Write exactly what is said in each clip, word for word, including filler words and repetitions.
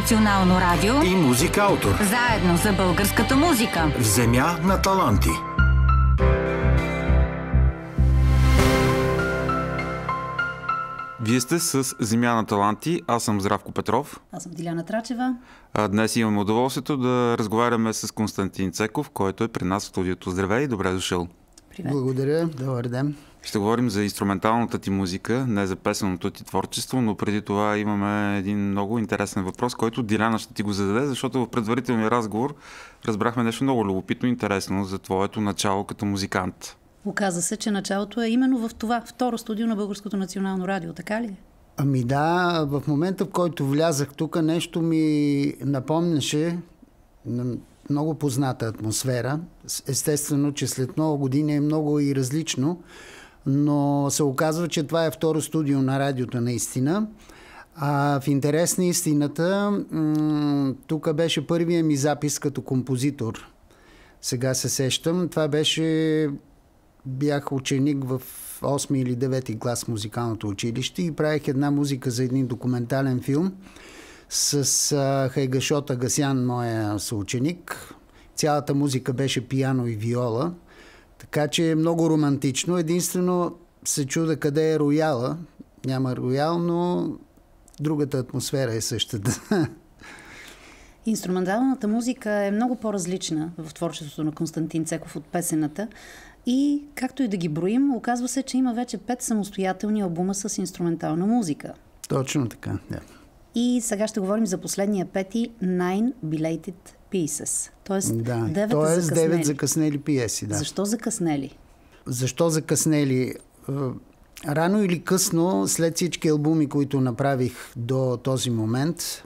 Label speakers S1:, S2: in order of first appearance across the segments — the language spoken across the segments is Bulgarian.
S1: национално радио
S2: и Музикаутор.
S1: Заедно за българската музика.
S2: В земя на таланти.
S3: Вие сте с Земя на таланти. Аз съм Здравко Петров.
S4: Аз съм Диляна Трачева.
S3: А днес имаме удоволствието да разговаряме с Константин Цеков, който е при нас в студиото. Здравей и добре дошъл.
S4: Привет.
S5: Благодаря, добър ден.
S3: Ще говорим за инструменталната ти музика, не за песенното ти творчество, но преди това имаме един много интересен въпрос, който Диляна ще ти го зададе, защото в предварителния разговор разбрахме нещо много любопитно и интересно за твоето начало като музикант.
S4: Оказа се, че началото е именно в това второ студио на Българското национално радио, така ли?
S5: Ами да, в момента, в който влязах тук, нещо ми напомняше много позната атмосфера. Естествено, че след много години е много и различно, но се оказва, че това е второ студио на радиото наистина. А в интерес на истината, м- тук беше първия ми запис като композитор. Сега се сещам. Това беше... Бях ученик в осми или девети клас в музикалното училище и правих една музика за един документален филм с а, Хайгашот Агасян, моя съученик. Цялата музика беше пиано и виола, така че е много романтично. Единствено се чуда къде е рояла. Няма роял, но другата атмосфера е същата.
S4: Инструменталната музика е много по-различна в творчеството на Константин Цеков от песената. И, както и да ги броим, оказва се, че има вече пет самостоятелни албума с инструментална музика.
S5: Точно така, да.
S4: И сега ще говорим за последния пети Nine Belated Pieces. Тоест,
S5: да,
S4: девет
S5: тоест
S4: закъснели.
S5: девет закъснели пиеси. Да.
S4: Защо закъснели?
S5: Защо закъснели? Рано или късно, след всички албуми, които направих до този момент,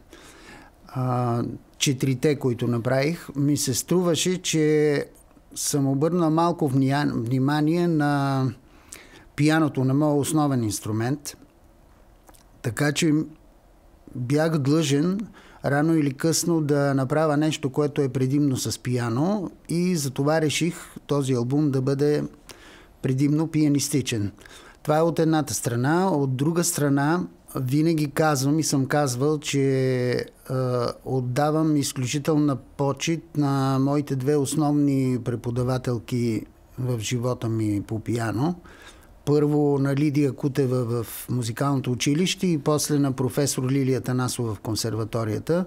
S5: четирите, които направих, ми се струваше, че съм обърнал малко внимание на пианото, на моят основен инструмент. Така че бях длъжен рано или късно да направя нещо, което е предимно с пиано, и затова реших този албум да бъде предимно пианистичен. Това е от едната страна. От друга страна, винаги казвам и съм казвал, че е, отдавам изключителна почит на моите две основни преподавателки в живота ми по пиано. Първо на Лидия Кутева в музикалното училище и после на професор Лилия Танасова в консерваторията,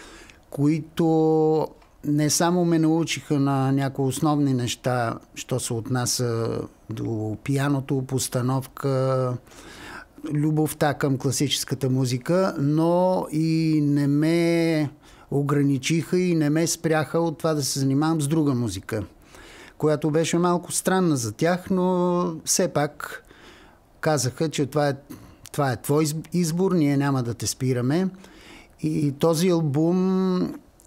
S5: които не само ме научиха на някои основни неща, що се отнася до пианото, постановка, любовта към класическата музика, но и не ме ограничиха и не ме спряха от това да се занимавам с друга музика, която беше малко странна за тях, но все пак казаха, че това е, това е твой избор, ние няма да те спираме. И този албум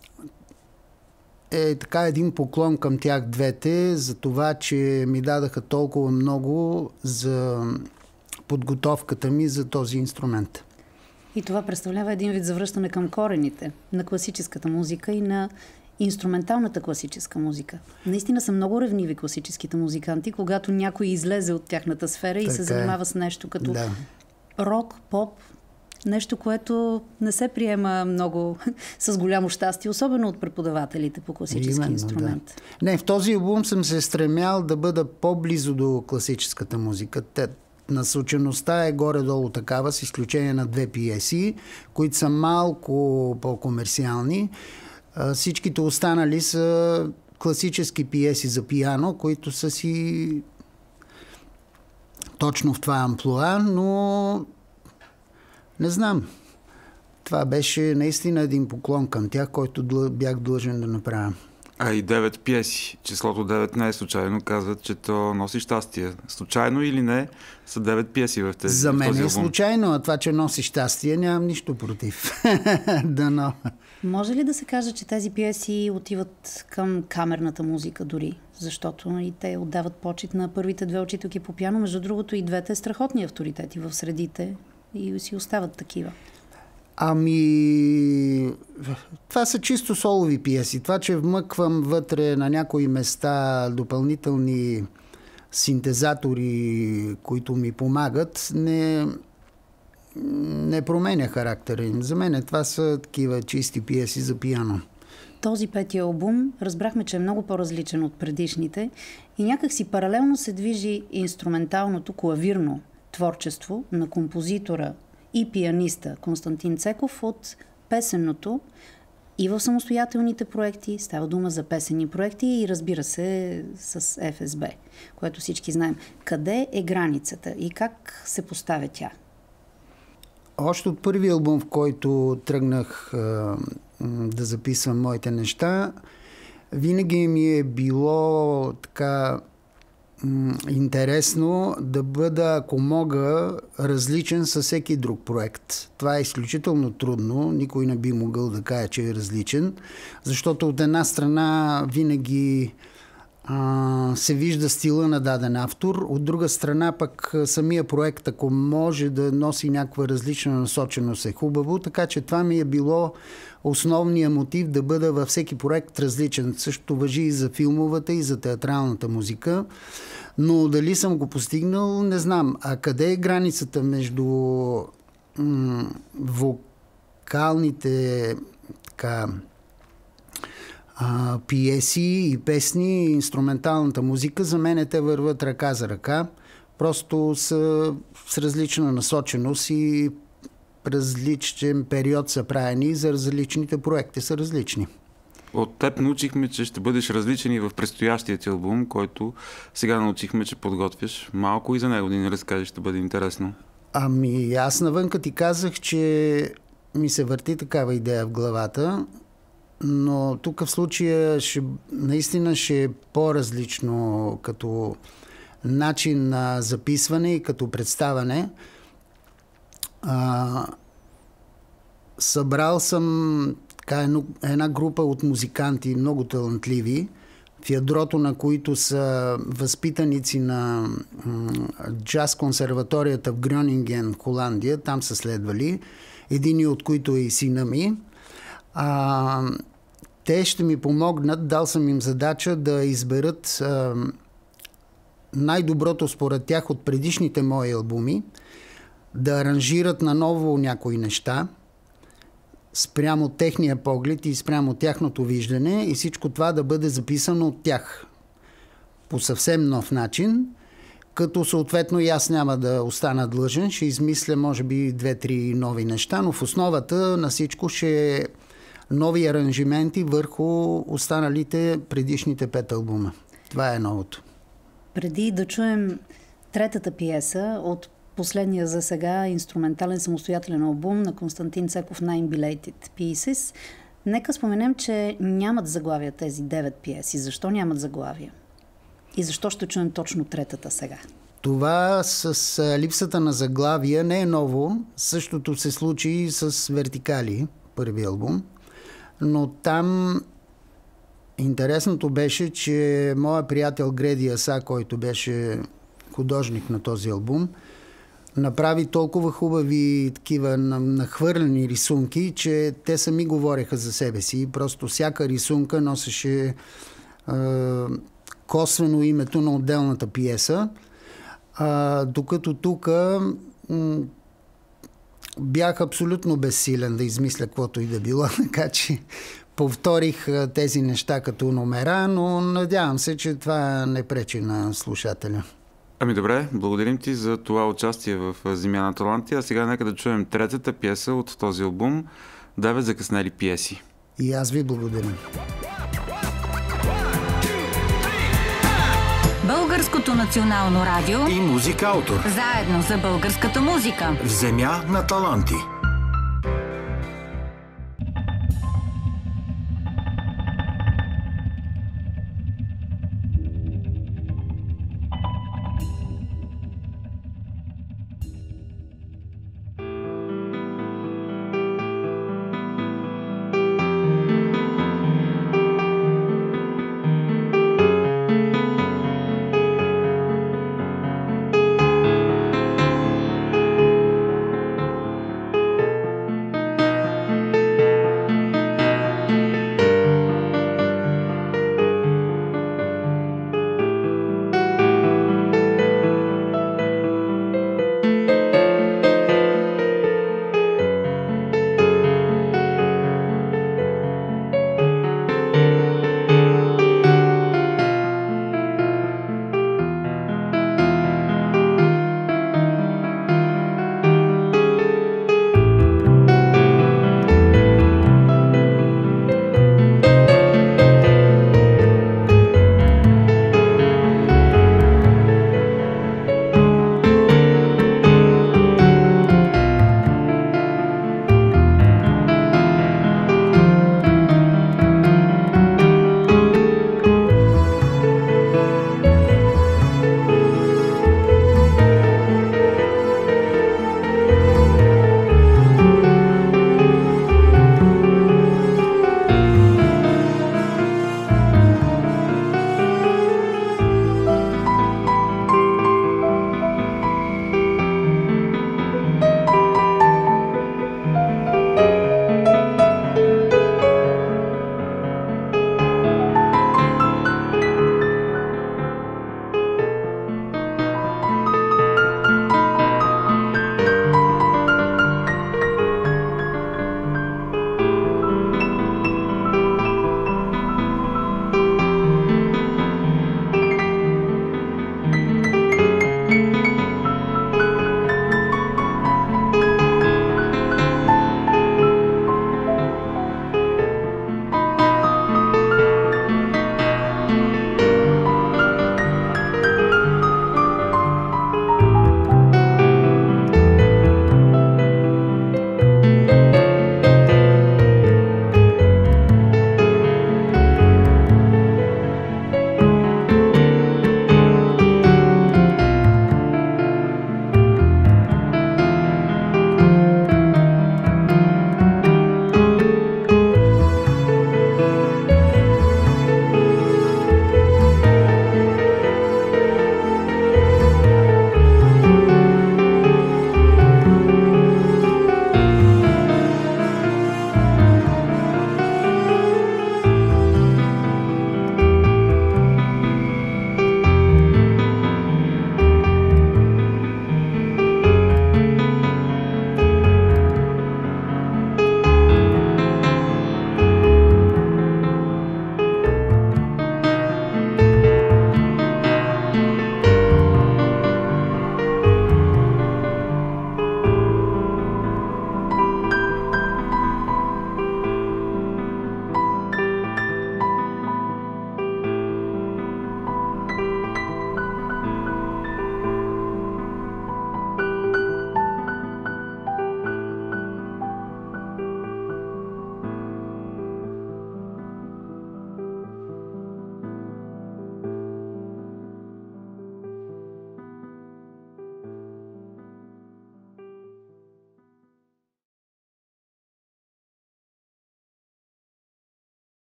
S5: е така един поклон към тях двете, за това, че ми дадаха толкова много за подготовката ми за този инструмент.
S4: И това представлява един вид завръщане към корените на класическата музика и на инструменталната класическа музика. Наистина са много ревниви класическите музиканти, когато някой излезе от тяхната сфера и се занимава с нещо като да. рок, поп, нещо, което не се приема много с голямо щастие, особено от преподавателите по класически Именно, инструмент.
S5: Да. Не, в този албум съм се стремял да бъда по-близо до класическата музика. Те, насочеността е горе-долу такава, с изключение на две пиеси, които са малко по-комерциални. Всичките останали са класически пиеси за пиано, които са си точно в това амплоа, но не знам. Това беше наистина един поклон към тях, който бях длъжен да направя.
S3: А и девет пиеси. Числото девет не е случайно. Казват, че то носи щастие. Случайно или не, са девет пиеси в тези.
S5: За мен
S3: в този
S5: е
S3: албум.
S5: случайно, а това, че носи щастие, нямам нищо против. Дано.
S4: Може ли да се каже, че тези пиеси отиват към камерната музика дори? Защото и те отдават почит на първите две учителки по пиано. Между другото и двете авторитети авторитети в средите и си остават такива.
S5: Ами, това са чисто солови пиеси. Това, че вмъквам вътре на някои места допълнителни синтезатори, които ми помагат, не, не не променя характера им. За мен това са такива чисти пиеси за пиано.
S4: Този пети албум разбрахме, че е много по-различен от предишните и някак си паралелно се движи инструменталното клавирно творчество на композитора и пианиста Константин Цеков от песенното и в самостоятелните проекти. Става дума за песенни проекти и разбира се с Еф Ес Бе, което всички знаем. Къде е границата и как се поставя тя?
S5: Още от първи албум, в който тръгнах а, да записвам моите неща, винаги ми е било така м- интересно да бъда, ако мога, различен със всеки друг проект. Това е изключително трудно. Никой не би могъл да каже, че е различен, защото от една страна винаги а, се вижда стила на даден автор, от друга страна пък самия проект, ако може да носи някаква различна насоченост, е хубаво, така че това ми е било основният мотив да бъда във всеки проект различен. Също важи и за филмовата, и за театралната музика, но дали съм го постигнал, не знам. А къде е границата между м- вокалните така а, пиеси и песни и инструменталната музика? За мен те върват ръка за ръка. Просто са с различна насоченост и различен период са правени, за различните проекти са различни.
S3: От теб научихме, че ще бъдеш различен и в предстоящия ти албум, който сега научихме, че подготвяш. Малко и за него да ни разкажеш, ще бъде интересно.
S5: Ами аз навънка ти казах, че ми се върти такава идея в главата, но тук в случая ще, наистина ще е по-различно като начин на записване и като представяне. А, събрал съм така, една група от музиканти, много талантливи, в ядрото на които са възпитаници на м- джаз консерваторията в Грьонинген, Холандия. Там са следвали. Един от които е и сина ми. А, те ще ми помогнат. Дал съм им задача да изберат а, най-доброто според тях от предишните мои албуми, да аранжират наново някои неща спрямо техния поглед и спрямо тяхното виждане и всичко това да бъде записано от тях по съвсем нов начин, като съответно и аз няма да остана длъжен, ще измисля може би две-три нови неща, но в основата на всичко ще е нови аранжименти върху останалите предишните пет албума. Това е новото.
S4: Преди да чуем третата пиеса от последния за сега инструментален самостоятелен албум на Константин Цеков Nine Belated Pieces, нека споменем, че нямат заглавия тези девет пиеси. Защо нямат заглавия? И защо ще чуем точно третата сега?
S5: Това с липсата на заглавия не е ново. Същото се случи и с Вертикали, първи албум. Но там интересното беше, че моя приятел Греди Аса, който беше художник на този албум, направи толкова хубави такива нахвърлени рисунки, че те сами говореха за себе си. Просто всяка рисунка носеше е, косвено името на отделната пиеса. А, докато тук м- бях абсолютно безсилен да измисля каквото и да било, така че повторих тези неща като номера, но надявам се, че това не пречи на слушателя.
S3: Ами добре, благодарим ти за това участие в Земя на таланти, а сега нека да чуем третата пиеса от този албум "Девет закъснели пиеси".
S5: И аз ви благодаря.
S1: Българското национално радио
S2: и Музикаутор.
S1: заедно за българската музика.
S2: В Земя на таланти.